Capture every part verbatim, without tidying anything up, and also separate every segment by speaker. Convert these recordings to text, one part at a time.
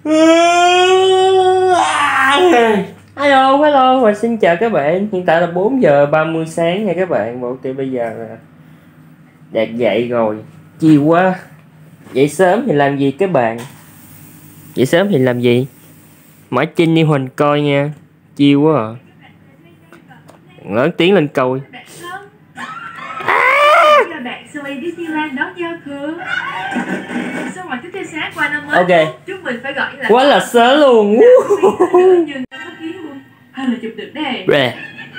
Speaker 1: Hello, hello và xin chào các bạn. Hiện tại là bốn giờ ba mươi sáng nha các bạn. Bộ thì bây giờ là Đạt dậy rồi. Chiều quá. Dậy sớm thì làm gì các bạn? Dậy sớm thì làm gì? Mở Trinh đi Huỳnh coi nha. Chiều quá à. Lớn tiếng lên coi. Ok. Quá là sớm luôn.
Speaker 2: Hay là chụp được đây.
Speaker 1: Rè.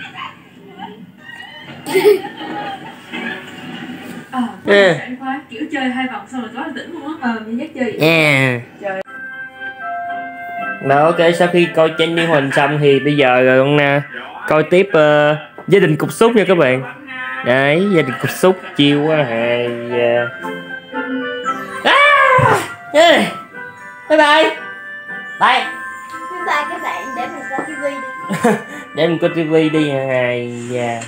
Speaker 2: Ờ, à, sảng khoái, kiểu chơi hai vòng xong rồi tối tỉnh luôn á. Ờ, mình dắt chơi vậy.
Speaker 1: Yeah. Trời. Đó, ok, sau khi coi Jenny Huỳnh xong thì bây giờ con uh, coi tiếp uh, Gia đình cục súc nha các bạn. Đấy, Gia đình cục súc chiêu quá hài. Yeah. Ah! Yeah. Bye bye. Bye.
Speaker 3: Bye bye các bạn, để mình coi tivi đi.
Speaker 1: Để mình coi tivi đi hài. Yeah.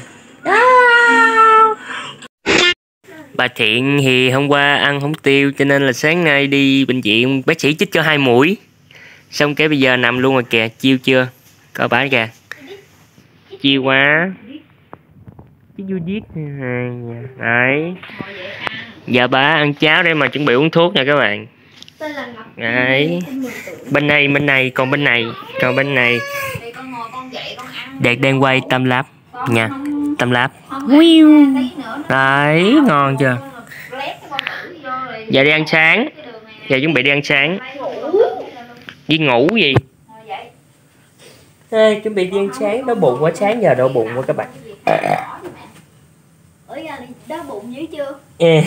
Speaker 1: Bà Thiện thì hôm qua ăn không tiêu cho nên là sáng nay đi bệnh viện bác sĩ chích cho hai mũi. Xong cái bây giờ nằm luôn rồi kìa, chiêu chưa? Coi bà kìa. Chiêu quá. Cái vui điếc. Đấy. Giờ bà ăn cháo để mà chuẩn bị uống thuốc nha các bạn. Đấy. Bên này, bên này, còn bên này, còn bên này. Đạt đang quay tâm láp nha. Tâm láp. Đấy, ngon chưa? Giờ đi ăn sáng. Giờ chuẩn bị đi ăn sáng. Đi ngủ gì? Ê, chuẩn bị đi ăn sáng, đói bụng quá, sáng giờ đói bụng quá các bạn.
Speaker 3: Đói bụng dữ chưa?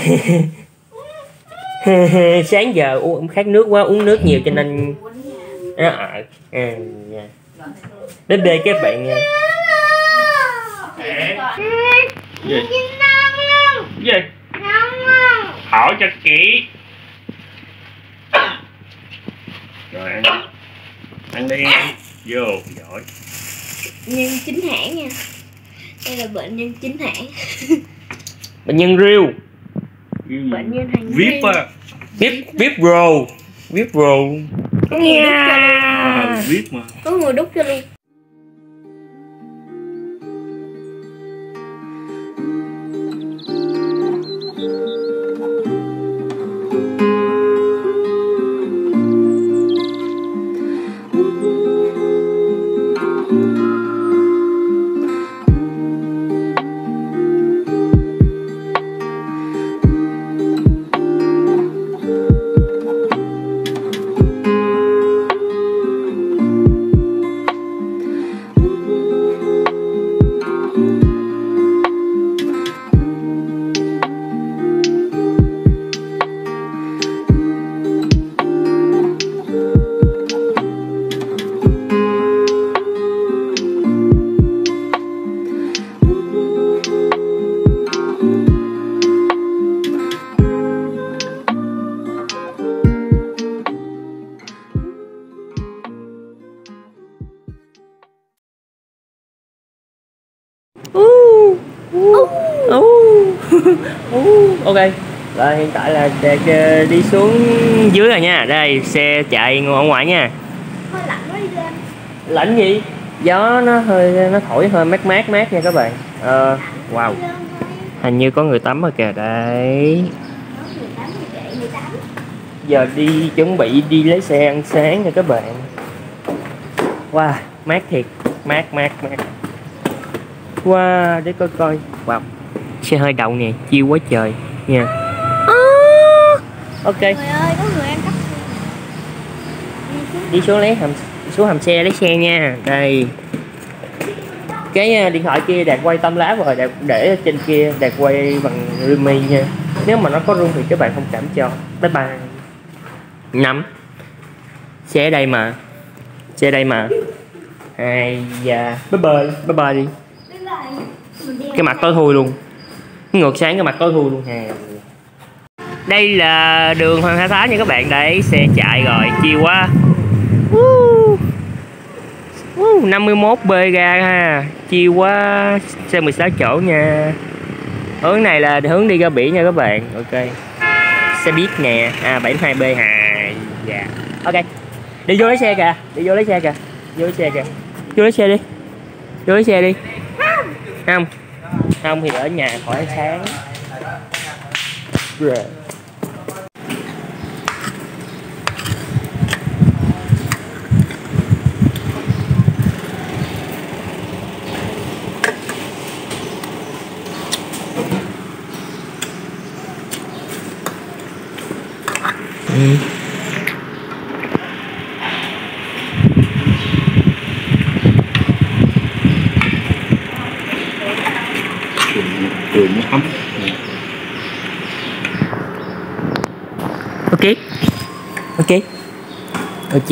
Speaker 1: Sáng giờ uống khát nước quá, uống nước nhiều cho nên nó ở. Bê bê các bạn nha. Gì? Gì? Hỏi cho kỹ. Rồi ăn. Ăn đi. Vô, giỏi.
Speaker 3: Nhân chính hãng nha. Đây là bệnh nhân chính hãng.
Speaker 1: Bệnh nhân riêu.
Speaker 3: Bệnh nhân hàng
Speaker 1: vê i pê à? vê i pê, vê i pê Pro. vê i pê Pro.
Speaker 3: Có người đút cho luôn.
Speaker 1: À, vê i pê mà.
Speaker 3: Có người đút cho luôn.
Speaker 1: Ok, rồi hiện tại là đi xuống dưới rồi nha. Đây xe chạy ở ngoài nha.
Speaker 3: Hơi lạnh quá đi lên.
Speaker 1: Lạnh gì? Gió nó hơi nó thổi hơi mát mát mát nha các bạn. Ờ, wow. Hình như có người tắm rồi kìa. Đấy. Giờ đi chuẩn bị đi lấy xe ăn sáng nha các bạn. Wow, mát thiệt, mát mát mát. Wow, để coi coi. Wow. Xe hơi đậu nè, chiêu quá trời nha. À, ok.
Speaker 3: Trời ơi, có người ăn cắp.
Speaker 1: Đi xuống lấy hầm xuống hầm xe lấy xe nha. Đây. Cái điện thoại kia Đạt quay tâm láp rồi, Đạt để ở trên kia, Đạt quay bằng Redmi nha. Nếu mà nó có rung thì các bạn thông cảm cho. Bye bye. Nắm. Xe ở đây mà. Xe ở đây mà. Hai và bye bye, bye bye đi. Cái mặt tối thui luôn. Ngược sáng cái mặt tối thui luôn hà. Đây là đường Hoàng Hà Thái nha các bạn. Đấy, xe chạy rồi, chiều quá. uh. uh, năm mươi mốt B ra ha. Chiều quá. Xe mười sáu chỗ nha. Hướng này là hướng đi ra biển nha các bạn. Ok. Xe buýt nè. À bảy hai B hà. Dạ. Ok. Đi vô lấy xe kìa, đi vô lấy xe kìa, vô lấy xe kìa, vô lấy xe đi, vô lấy xe đi. Không, không thì ở nhà khỏi ánh sáng. Rồi. Ừ.
Speaker 4: Cười nó ấm.
Speaker 1: Ok, ok, ok.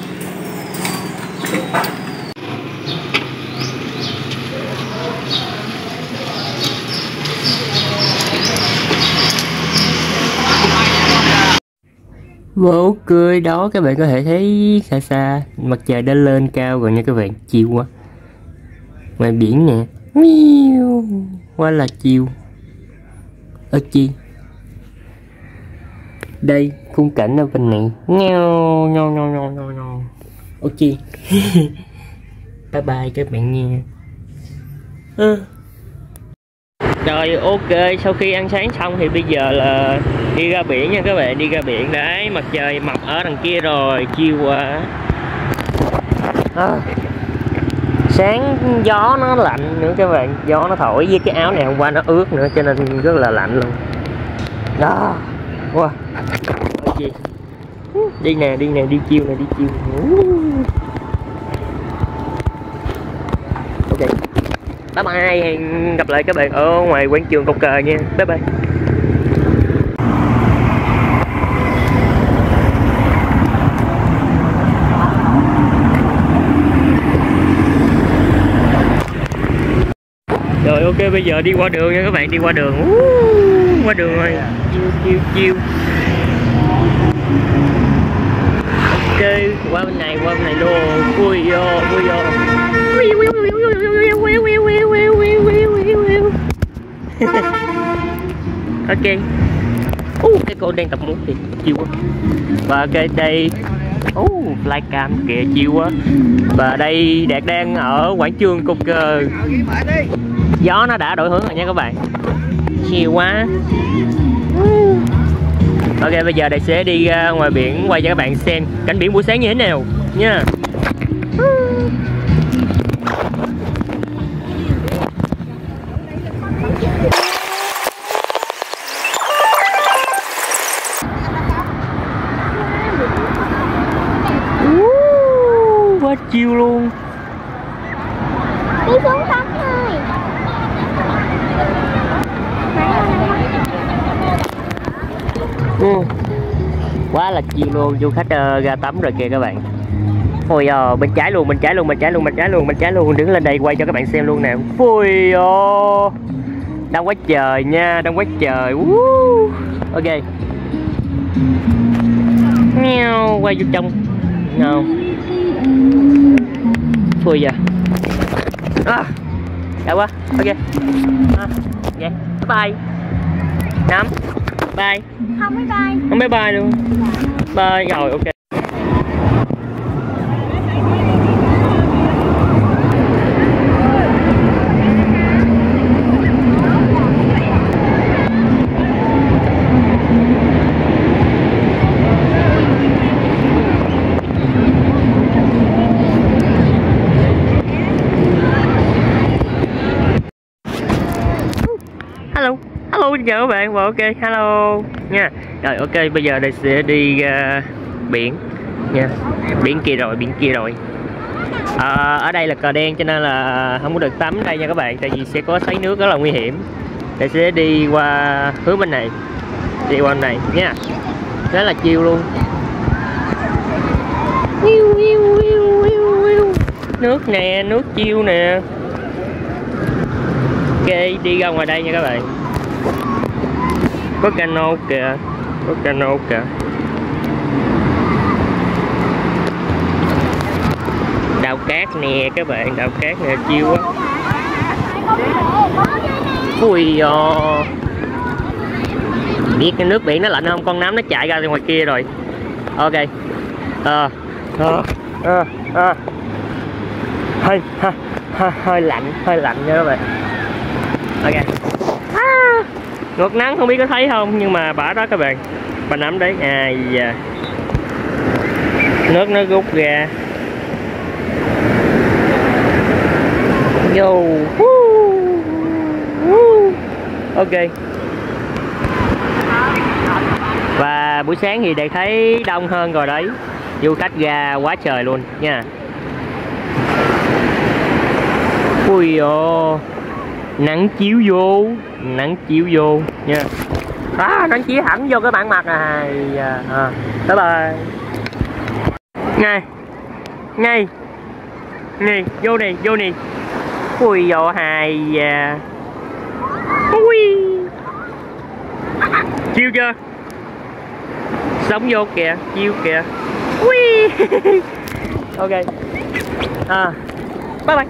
Speaker 1: Wow, cười đó các bạn có thể thấy xa xa mặt trời đã lên cao rồi nha các bạn, chiều quá. Ngoài biển nè, miêu, quá là chiều. Ơ chi. Đây khung cảnh ở bên này, nheo nheo nheo nheo nheo nheo. Ok. Bye bye các bạn nha. À. Rồi ok, sau khi ăn sáng xong thì bây giờ là đi ra biển nha các bạn, đi ra biển đấy, mặt trời mọc ở đằng kia rồi, chiều quá. À. Sáng gió nó lạnh nữa các bạn, gió nó thổi với cái áo này hôm qua nó ướt nữa cho nên rất là lạnh luôn. Đó. Wow. Ok. Đi nè, đi nè, đi chiều nè, đi chiều. Ok. Bye bye, hẹn gặp lại các bạn ở ngoài quảng trường Cột Cờ nha. Bye bye. Rồi ok, bây giờ đi qua đường nha các bạn, đi qua đường. Uh, qua đường rồi. Chiêu chiêu chiêu. Ok, qua bên này, qua bên này luôn. Vui vô, vui vô. Ok. Uh, cái cô đang tập múa thì chiêu quá. Và ok đây. Uh, flycam kìa chiêu quá. Và đây Đạt đang ở quảng trường Cột Cờ. Gió nó đã đổi hướng rồi nha các bạn. Chiều quá. Ok, bây giờ Đạt sẽ đi ra ngoài biển quay cho các bạn xem cảnh biển buổi sáng như thế nào nha. uh, quá chiều luôn.
Speaker 3: Đi xuống tắm thôi.
Speaker 1: Ừ. Quá là chiều luôn, du khách uh, ra tắm rồi kìa các bạn. Ôi ờ, bên trái luôn, bên trái luôn, bên trái luôn, bên trái luôn, bên trái luôn, đứng lên đây quay cho các bạn xem luôn nè. Ui ô, đông quá trời nha, đông quá trời. Uh. Ok. Mèo, quay vô trong. Nào. Ui da. À, đã quá. Ok. À, yeah. Bye bye. Năm. Bye.
Speaker 3: Không, bye bye.
Speaker 1: Không, bye bye luôn. Bye. Rồi ok. Hello, hello, xin chào các bạn, và ok, hello nha. Rồi ok, bây giờ đây sẽ đi uh, biển nha. Biển kia rồi, biển kia rồi. À, ở đây là cờ đen cho nên là không có được tắm đây nha các bạn, tại vì sẽ có xoáy nước rất là nguy hiểm. Đây sẽ đi qua hướng bên này, đi qua bên này nha. Rất là chill luôn. Nước nè, nước chill nè. Ok, đi ra ngoài đây nha các bạn. Có cano kìa, có cano kìa. Đào cát nè các bạn, đào cát nè, chill quá. Ui ồ. Biết cái nước biển nó lạnh không, con nắm nó chạy ra ngoài kia rồi. Ok. À, à, à, à. hơi hơi hơi hơi lạnh hơi lạnh nha các bạn. Ok à, ngược nắng không biết có thấy không nhưng mà bả đó các bạn, bà nắm đấy à dạ. Nước nó rút ra vô. Ok. Và buổi sáng thì Đạt thấy đông hơn rồi đấy, du khách ra quá trời luôn nha. Ui ồ, nắng chiếu vô, nắng chiếu vô nha. À, nắng chiếu hẳn vô cái bản mặt này. À, bye bye. Ngay, ngay, ngay, vô này, vô này. Ui dồ hài à. Ui, chiêu chưa? Sống vô kìa, chiêu kìa. Ui. Ok. À, bye bye.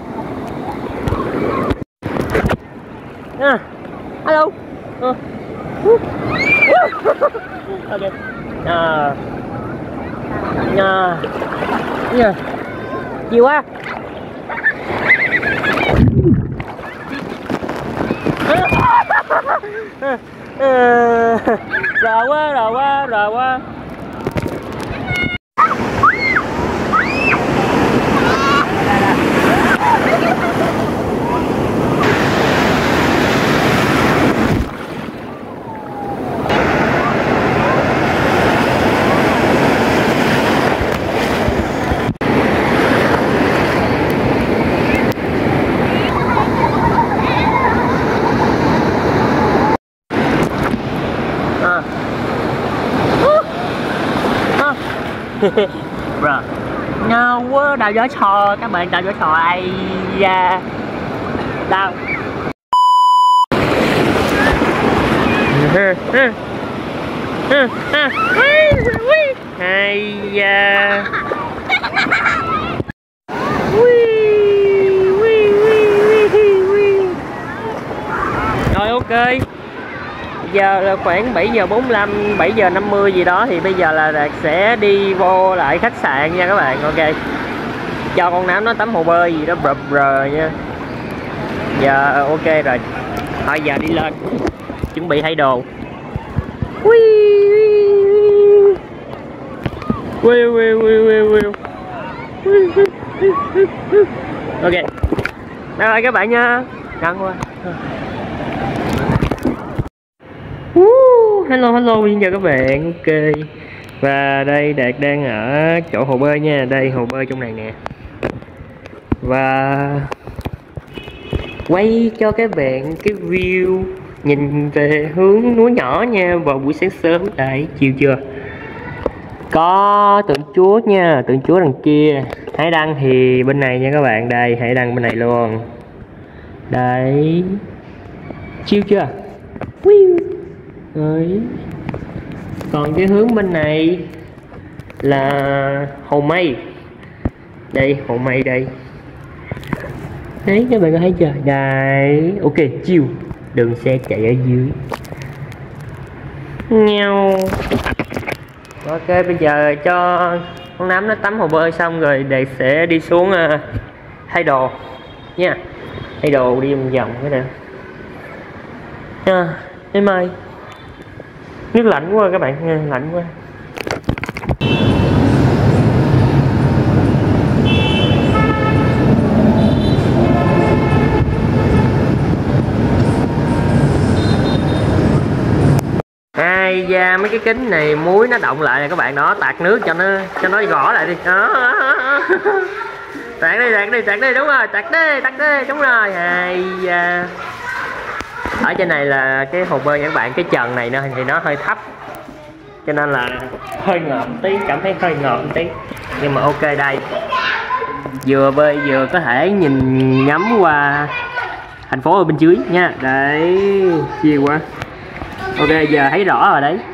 Speaker 1: À, hello. Uh. Ok. À. À. Yeah. Chiều quá. Rờ quá, rờ quá, rờ quá. Bro, no quá, đào gió sò các bạn, đào gió sò ai da đau. Hay da. Rồi ok. Giờ là khoảng bảy giờ bốn mươi lăm, bảy giờ năm mươi gì đó thì bây giờ là Đạt sẽ đi vô lại khách sạn nha các bạn. Ok. Cho con Nám nó tắm hồ bơi gì đó bờ bờ nha. Giờ ok rồi. Thôi giờ đi lên. Chuẩn bị thay đồ. Ui. Ui ui ui ui ui. Ok. Bye bye các bạn nha. Nắng quá. Uh, hello hello xin chào các bạn. Ok. Và đây Đạt đang ở chỗ hồ bơi nha. Đây hồ bơi trong này nè. Và quay cho các bạn cái view nhìn về hướng núi nhỏ nha vào buổi sáng sớm. Đấy, chiều chưa? Có tượng Chúa nha, tượng Chúa đằng kia. Hải đăng thì bên này nha các bạn. Đây, hải đăng bên này luôn. Đấy. Chiều chưa? Wiu. Đấy. Còn cái hướng bên này là hồ mây. Đây hồ mây đây. Đấy các bạn có thấy chưa? Đấy. Ok chiều. Đường xe chạy ở dưới. Nghèo. Ok bây giờ cho con Nám nó tắm hồ bơi xong rồi Đạt sẽ đi xuống uh, thay đồ nha. Thay đồ đi một vòng cái nè. À, em ơi. Nước lạnh quá các bạn, lạnh quá. Ai da mấy cái kính này muối nó động lại nè các bạn, đó tạt nước cho nó cho nó gõ lại đi. Đó. Tạt đi, tạt đi, tạt đi, đúng rồi, tạt đi, tạt đi, đúng rồi. Ai da. Ở trên này là cái hồ bơi các bạn, cái trần này nó thì nó hơi thấp cho nên là hơi ngợp tí, cảm thấy hơi ngợp tí, nhưng mà ok đây vừa bơi vừa có thể nhìn ngắm qua thành phố ở bên dưới nha. Đấy chiều quá. Ok giờ thấy rõ rồi đấy.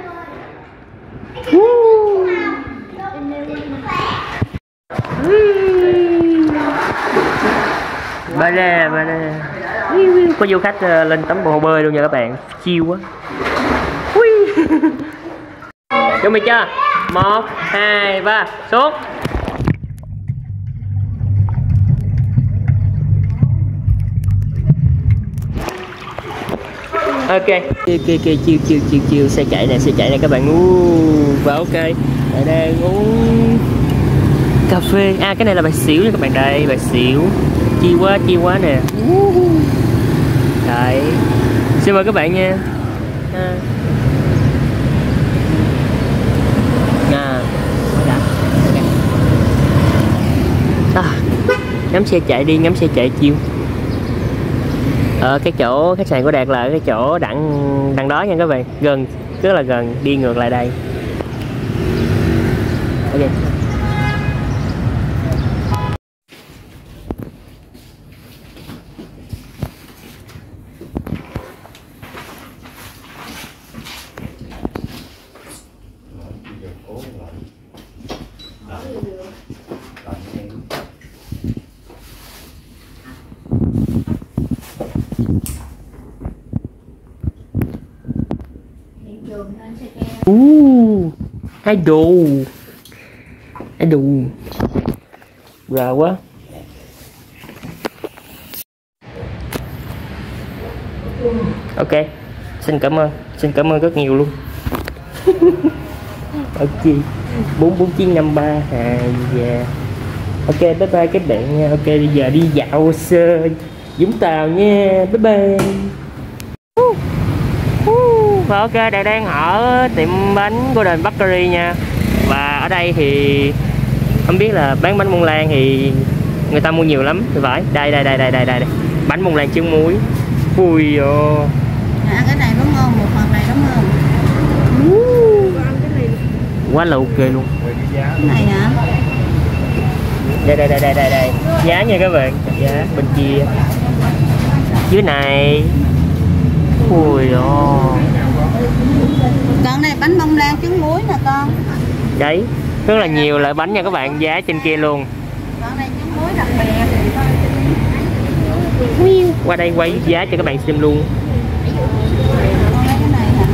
Speaker 1: Bơi ra bơi ra. Có du khách lên tắm hồ bơi luôn nha các bạn, chiêu quá. Chuẩn bị chưa? Một hai ba xuống. Ok, kia kia kia chiêu chiêu chiêu chiêu xe chạy này, xe chạy này các bạn. uh, và ok, ở đây uống cà phê. À cái này là bài xỉu nha các bạn, đây bài xỉu, chiêu quá chiêu quá nè. Đấy, xin mời các bạn nha. À. À, đã. À, ngắm xe chạy đi, ngắm xe chạy chiêu. Ở cái chỗ khách sạn của Đạt là cái chỗ đằng đằng đó nha các bạn, gần, rất là gần, đi ngược lại đây. Ok. Uh, idol idol ra quá. Ok, xin cảm ơn, xin cảm ơn rất nhiều luôn. Ok, bốn bốn chín năm ba à, yeah. Ok, bye bye các bạn nha. Ok, bây giờ đi dạo sơ Vũng Tàu nha, bye bye. Và ok, Đạt đang ở tiệm bánh Golden Bakery nha. Và ở đây thì không biết là bán bánh bông lan thì người ta mua nhiều lắm thì phải. Đây đây đây đây đây đây, bánh bông lan trứng muối. Ui ồ.
Speaker 3: À, cái này đúng không? Một phần này đúng không?
Speaker 1: Quá là ok luôn.
Speaker 3: Cái này hả?
Speaker 1: Đây đây đây đây đây đây. Giá nha các bạn. Giá bên kia. Dưới này. Ui ồ.
Speaker 3: Con này bánh bông lan trứng muối nè con.
Speaker 1: Đấy, rất là nhiều loại bánh nha các bạn, giá trên kia luôn.
Speaker 3: Con này trứng muối đặc biệt.
Speaker 1: Qua đây quay giá cho các bạn xem luôn.
Speaker 3: Con lấy cái này hả?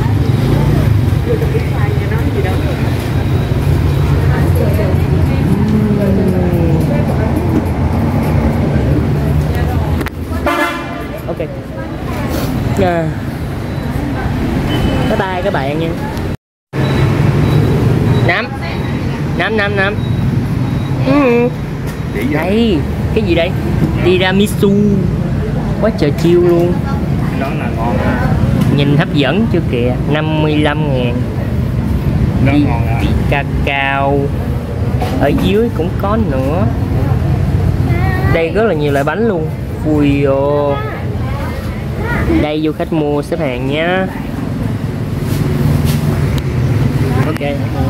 Speaker 1: Ok. Yeah. Bye bye các bạn nha. Năm năm năm năm. Ừ. Đây, cái gì đây? Tiramisu. Quá trời chiêu luôn.
Speaker 4: Đó là ngon.
Speaker 1: Nhìn hấp dẫn chưa kìa. Năm mươi lăm ngàn.
Speaker 4: Đó ngon à.
Speaker 1: Cacao. Ở dưới cũng có nữa. Đây rất là nhiều loại bánh luôn. Ui ô. Đây du khách mua xếp hàng nhá. Ok.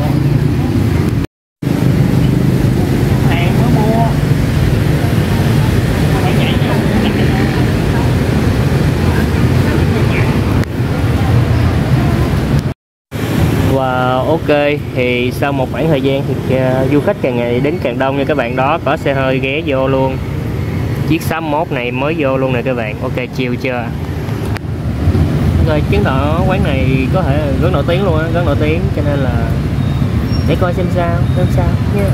Speaker 1: Và ok, thì sau một khoảng thời gian thì uh, du khách càng ngày đến càng đông nha các bạn. Đó, có xe hơi ghé vô luôn. Chiếc sáu mốt này mới vô luôn nè các bạn. Ok, chiều chưa? Rồi chứng tỏ quán này có thể rất nổi tiếng luôn á, rất nổi tiếng, cho nên là để coi xem sao, xem sao nha.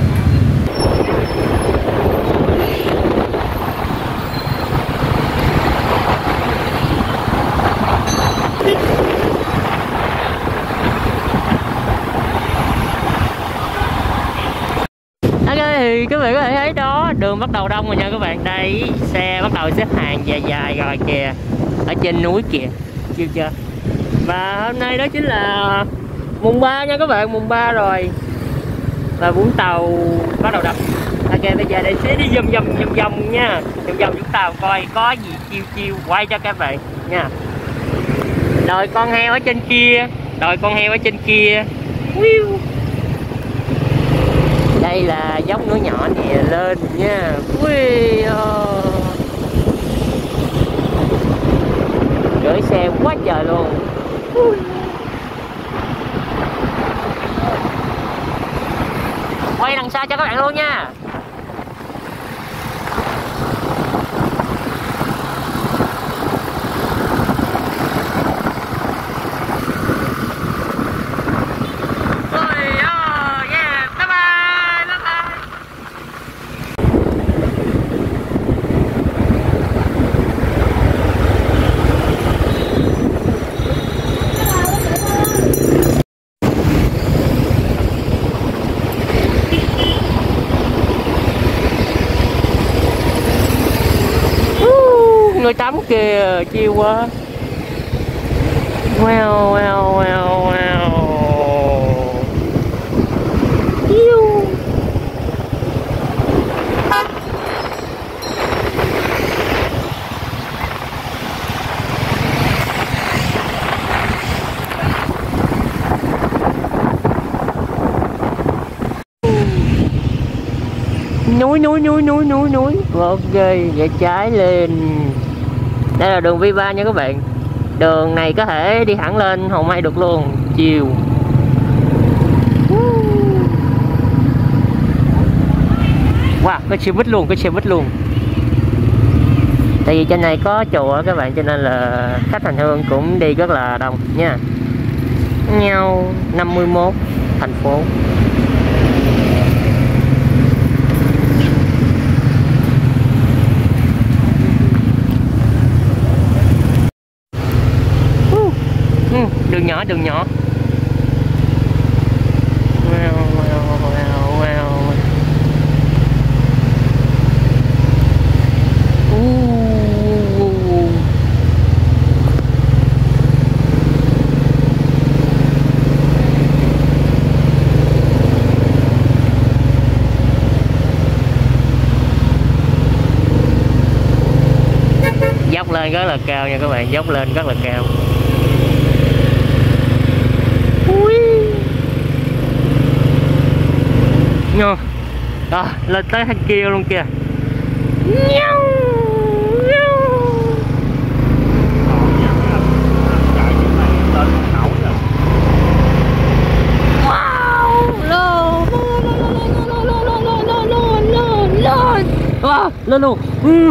Speaker 1: Ok, thì các bạn có thể thấy đó, đường bắt đầu đông rồi nha các bạn. Đây, xe bắt đầu xếp hàng dài dài rồi kìa, ở trên núi kìa, chưa chưa. Và hôm nay đó chính là mùng ba nha các bạn, mùng ba rồi. Và Vũng Tàu bắt đầu đông. Ok, bây giờ đây sẽ đi vòng vòng vòng vòng nha, vòng vòng Vũng Tàu coi có gì chiêu chiêu quay cho các bạn nha. Đồi con heo ở trên kia, đồi con heo ở trên kia. Đây là dốc núi nhỏ nè, lên nha. Ui, oh. Gửi xe quá trời luôn. Ui. Quay đằng xa cho các bạn luôn nha. người tắm kìa, chiêu quá. Wow wow wow wow. Chiêu. Núi núi núi núi núi núi. Ok, về trái lên. Đây là đường Vi ba nha các bạn. Đường này có thể đi thẳng lên Hòn Mây được luôn. Chiều. Wow, có xe buýt luôn, có xe buýt luôn. Tại vì trên này có chùa các bạn, cho nên là khách hành hương cũng đi rất là đông nha. Nhau năm mươi mốt thành phố. Đường nhỏ, đường nhỏ. Wow, wow, wow, wow. Uh. Dốc lên rất là cao nha các bạn, dốc lên rất là cao. Nha. Đó, lên tới thang kia luôn kìa. Nhau. Wow, lên. Wow, lên luôn.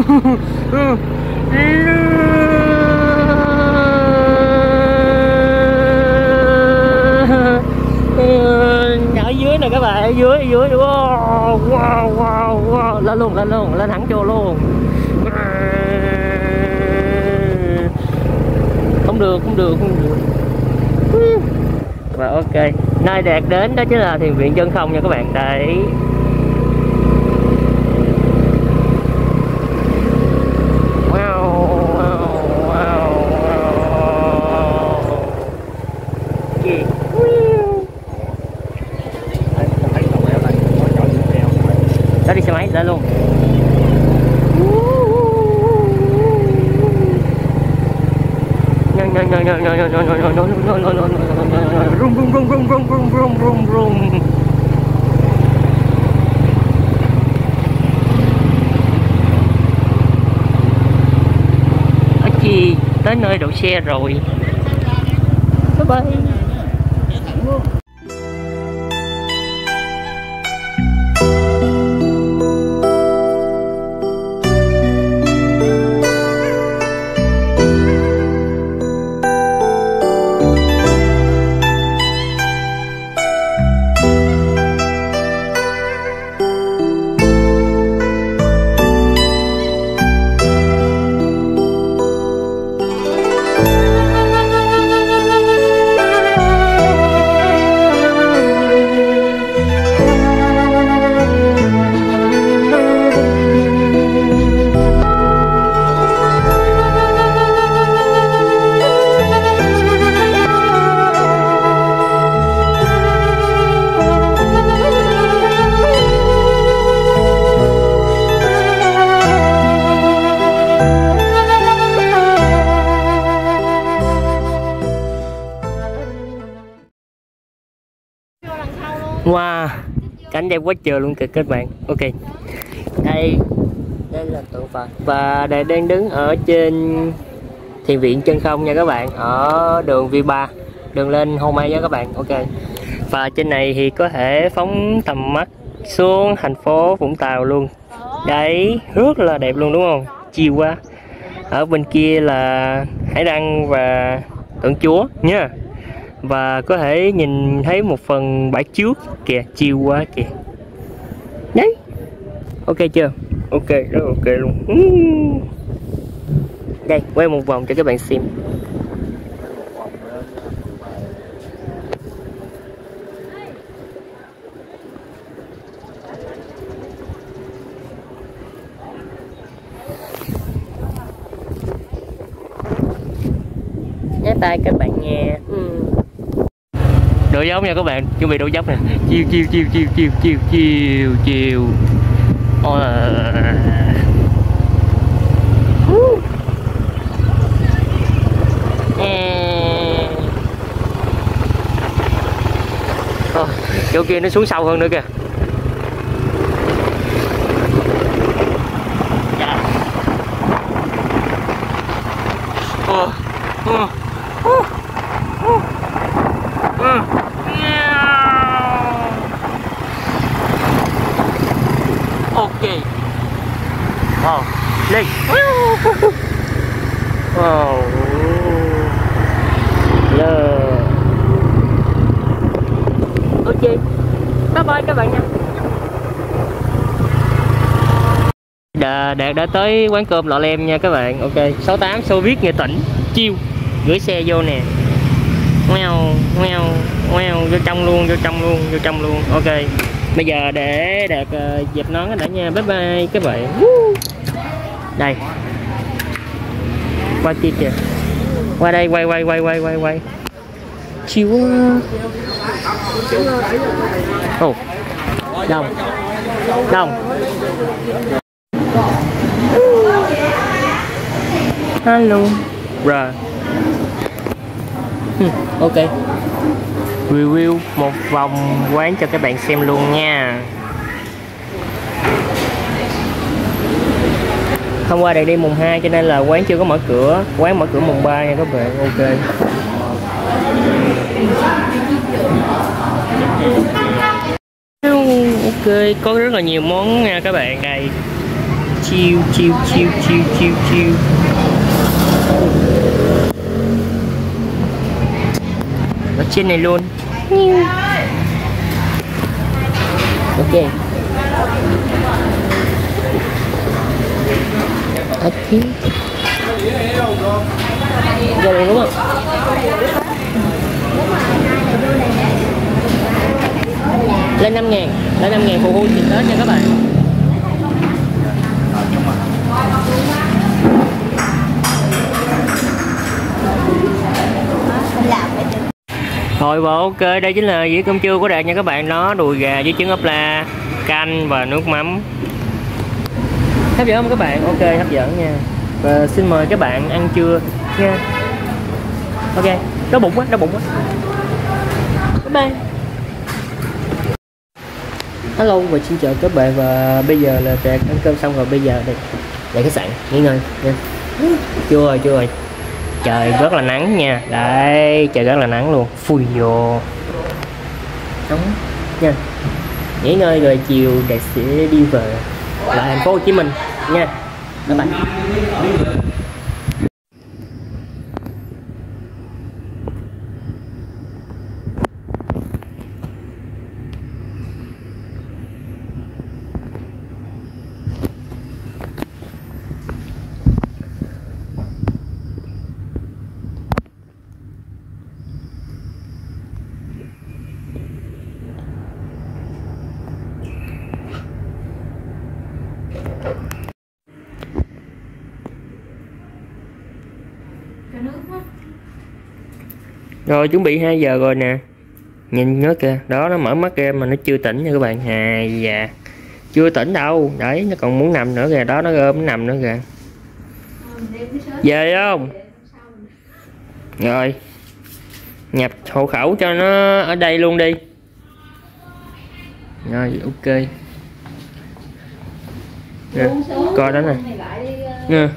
Speaker 1: Ở dưới nè các bạn, ở dưới, ở dưới. Wow, wow, wow, wow. Lên luôn, lên luôn, lên thẳng chùa luôn. Không được, không được, không được. Và ok, nơi đạt đến đó chính là thiền viện Chân Không nha các bạn. Đấy. Đó, đi xe máy ra luôn. Rum rum rum rum rum rum rum rum rum. Ở chi tới nơi đậu xe rồi. Bye bye. Wow, cảnh đẹp quá trời luôn kìa các bạn. Ok, đây đây là tượng Phật và đây đang đứng ở trên thiền viện Chân Không nha các bạn, ở đường Vi ba, đường lên Hòn Mây nha các bạn. Ok, và trên này thì có thể phóng tầm mắt xuống thành phố Vũng Tàu luôn. Đấy, rất là đẹp luôn đúng không? Chiều quá. Ở bên kia là Hải Đăng và tượng Chúa nha. Và có thể nhìn thấy một phần bãi trước kìa, chiều quá kìa. Đấy. Ok chưa? Ok, rất ok luôn. Đây, quay một vòng cho các bạn xem. tay các bạn nghe. Ừ. Độ dốc nha các bạn, chuẩn bị độ dốc nè. Chiêu chiêu chiêu chiêu chiêu chiêu chiêu chiêu. Ôi. Oh, chỗ kia nó xuống sâu hơn nữa kìa. Dạ. Oh. Oh. Oh. Oh. Oh. Ok. Wow. Lên. Wow. Yeah. Ok. Bye bye các bạn nha. Đã, đã, đã tới quán cơm Lọ Lem nha các bạn. Ok, sáu tám Xô Viết Nghệ Tĩnh. Chiêu. Gửi xe vô nè. Ngoeo, ngoeo, ngoeo, vô trong luôn, vô trong luôn, vô trong luôn. Ok. Bây giờ để Đạt uh, dẹp nón đã nha. Bye bye các bạn. Woo. Đây. Qua kia kìa. Qua đây, quay quay quay quay quay quay. Chiêu quá. Ồ. Đông. Đông. Hello. Rồi. Hmm, ok. Review một vòng quán cho các bạn xem luôn nha. Hôm qua Đạt đi mùng hai cho nên là quán chưa có mở cửa. Quán mở cửa mùng ba nha các bạn. Ok. Ok, có rất là nhiều món nha các bạn. Đây. Chiêu chiêu chiêu chiêu chiêu chiêu. Ở trên này luôn. Ok. Ok. Rồi đúng không? Lên năm ngàn, lên năm ngàn phục vụ tiền Tết nha các bạn. Rồi và ok, đây chính là dĩa cơm trưa của Đạt nha các bạn. Nó đùi gà với trứng ốp la, canh và nước mắm. Hấp dẫn không các bạn? Ok, hấp dẫn nha. Và xin mời các bạn ăn trưa nha. Ok, đói bụng quá, đói bụng quá. Bye bye. Hello và xin chào các bạn, và bây giờ là Đạt ăn cơm xong rồi, bây giờ đây để khách sạn nghỉ ngơi nha. Chưa rồi, chưa rồi. Trời rất là nắng nha. Đấy, trời rất là nắng luôn. Phui vô. Nóng nha. Nghỉ ngơi rồi chiều Đạt sẽ đi về lại thành phố Hồ Chí Minh nha. Bye bye. Rồi chuẩn bị hai giờ rồi nè. Nhìn nó kìa, đó nó mở mắt ra mà nó chưa tỉnh nha các bạn. À dạ. Chưa tỉnh đâu. Đấy, nó còn muốn nằm nữa kìa, đó nó ôm nó nằm nữa kìa. Về không? Rồi. Nhập hộ khẩu cho nó ở đây luôn đi. Rồi ok. Nè, coi đó nè. Nè.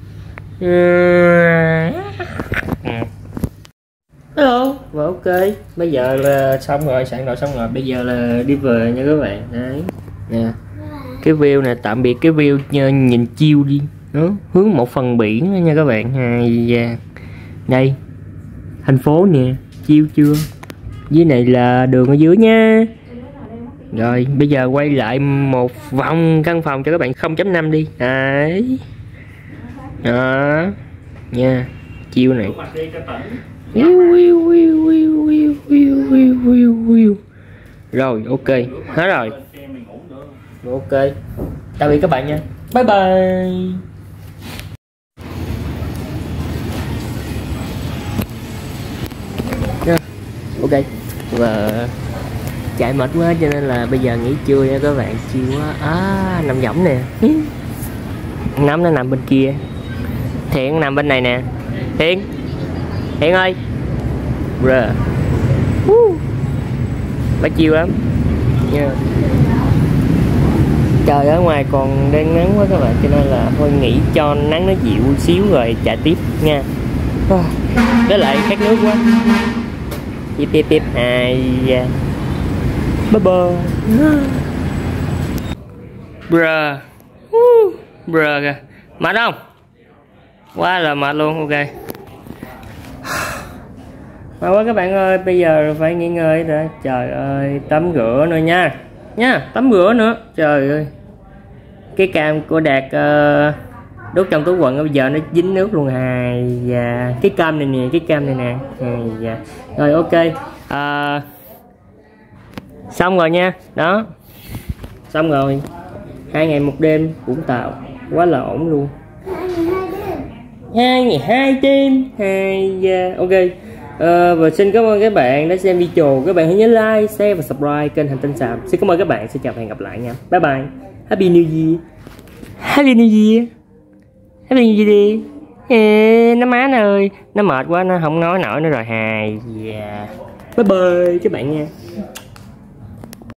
Speaker 1: Hello, và ok, bây giờ là xong rồi, soạn đồ xong rồi, bây giờ là đi về nha các bạn. Đấy, nè, cái view này, tạm biệt cái view nhìn chiêu đi, nó hướng một phần biển đó nha các bạn. Hay da, đây, thành phố nè, chiêu chưa? Dưới này là đường ở dưới nha. Rồi, bây giờ quay lại một vòng căn phòng cho các bạn không chấm năm đi. Đấy, đó, nha, chiêu này. Rồi ok, hết rồi. Ok, tạm biệt các bạn nha. Bye bye. Ok. Và chạy mệt quá cho nên là bây giờ nghỉ trưa nha các bạn, chiều quá. À, nằm võng nè. Nắm nó nằm bên kia, Thiện nằm bên này nè. Thiện, Thiện ơi. Bruh. Uh. Bả chiều lắm nha. Trời ở ngoài còn đang nắng quá các bạn, cho nên là thôi nghỉ cho nắng nó dịu xíu rồi chạy tiếp nha. Với lại khát nước quá. Tiếp tiếp tiếp. Ai da. Bye bye. Bruh. Uh. Bruh kìa. Mệt không? Quá là mệt luôn. Ok. Mà quá các bạn ơi, bây giờ phải nghỉ ngơi rồi. Trời ơi, tắm rửa nữa nha. Nha, tắm rửa nữa. Trời ơi. Cái cam của Đạt uh, đút trong túi quần bây giờ nó dính nước luôn. Hài da. Cái cam này nè, cái cam này nè. Hài da. Rồi ok. Uh, xong rồi nha. Đó. Xong rồi. Hai ngày một đêm Vũng Tàu. Quá là ổn luôn. Hai ngày hai đêm. Hai da. Ok. Uh, và xin cảm ơn các bạn đã xem video. Các bạn hãy nhớ like, share và subscribe kênh Hành Tinh Xàm. Xin cảm ơn các bạn. Xin chào và hẹn gặp lại nha. Bye bye. Happy New Year. Happy New Year. Happy New Year đi. Ê, nó má ơi, nó mệt quá nó không nói nổi nữa rồi. Hài. Yeah. Bye bye các bạn nha.